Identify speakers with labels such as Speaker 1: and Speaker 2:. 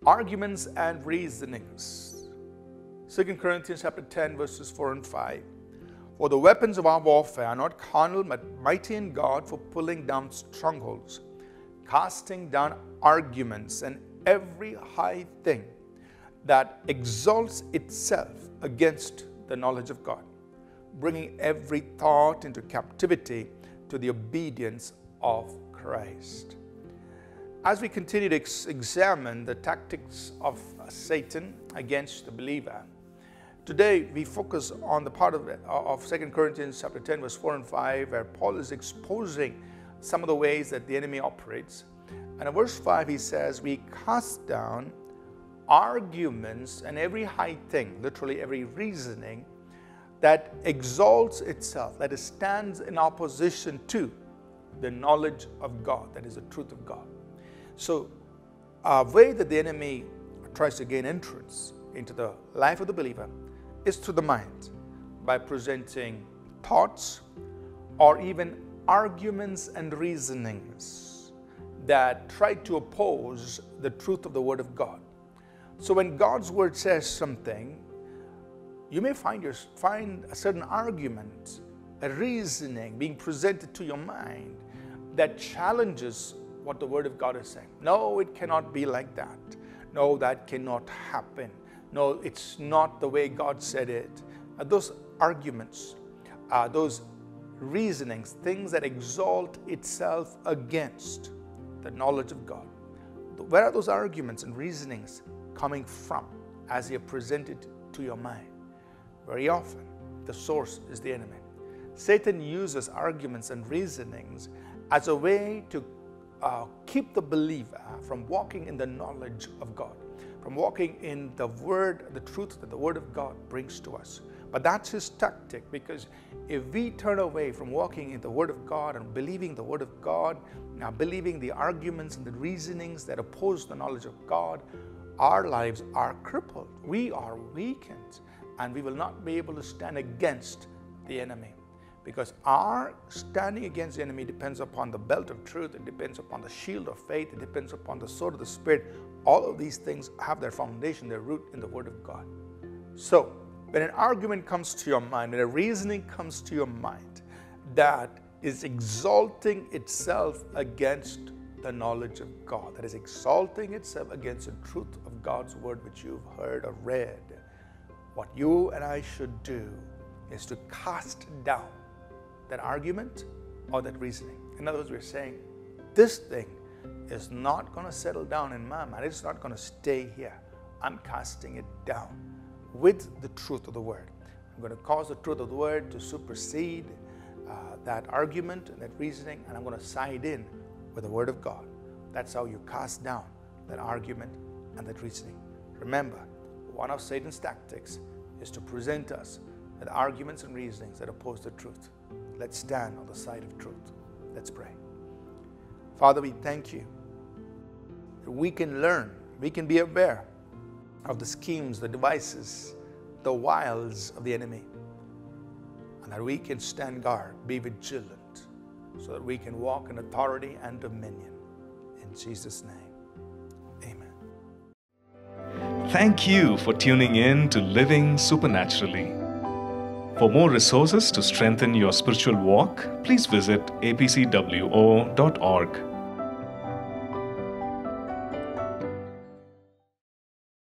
Speaker 1: Arguments and reasonings. 2 Corinthians chapter 10 verses 4 and 5. For the weapons of our warfare are not carnal, but mighty in God for pulling down strongholds, casting down arguments and every high thing that exalts itself against the knowledge of God, bringing every thought into captivity to the obedience of Christ. As we continue to examine the tactics of Satan against the believer, today we focus on the part of 2 Corinthians chapter 10 verse 4 and 5, where Paul is exposing some of the ways that the enemy operates. And in verse 5 he says, we cast down arguments and every high thing, literally every reasoning, that exalts itself, that stands in opposition to the knowledge of God, that is the truth of God. So a way that the enemy tries to gain entrance into the life of the believer is through the mind, by presenting thoughts or even arguments and reasonings that try to oppose the truth of the Word of God. So when God's Word says something, you may find a certain argument, a reasoning being presented to your mind that challenges what the Word of God is saying. No, it cannot be like that. No, that cannot happen. No, it's not the way God said it. Those arguments, those reasonings, things that exalt itself against the knowledge of God. Where are those arguments and reasonings coming from as they are presented to your mind? Very often, the source is the enemy. Satan uses arguments and reasonings as a way to keep the believer from walking in the knowledge of God, from walking in the Word, the truth that the Word of God brings to us. But that's his tactic, because if we turn away from walking in the Word of God and believing the Word of God, now believing the arguments and the reasonings that oppose the knowledge of God, our lives are crippled. We are weakened, and we will not be able to stand against the enemy. Because our standing against the enemy depends upon the belt of truth, it depends upon the shield of faith, it depends upon the sword of the Spirit. All of these things have their foundation, their root in the Word of God. So, when an argument comes to your mind, when a reasoning comes to your mind that is exalting itself against the knowledge of God, that is exalting itself against the truth of God's Word which you've heard or read, what you and I should do is to cast down that argument or that reasoning. In other words, we're saying, this thing is not going to settle down in my mind. It's not going to stay here. I'm casting it down with the truth of the Word. I'm going to cause the truth of the Word to supersede that argument and that reasoning, and I'm going to side in with the Word of God. That's how you cast down that argument and that reasoning. Remember, one of Satan's tactics is to present us with arguments and reasonings that oppose the truth. Let's stand on the side of truth. Let's pray. Father, we thank you that we can learn, we can be aware of the schemes, the devices, the wiles of the enemy, and that we can stand guard, be vigilant, so that we can walk in authority and dominion. In Jesus' name, amen.
Speaker 2: Thank you for tuning in to Living Supernaturally. For more resources to strengthen your spiritual walk, please visit apcwo.org.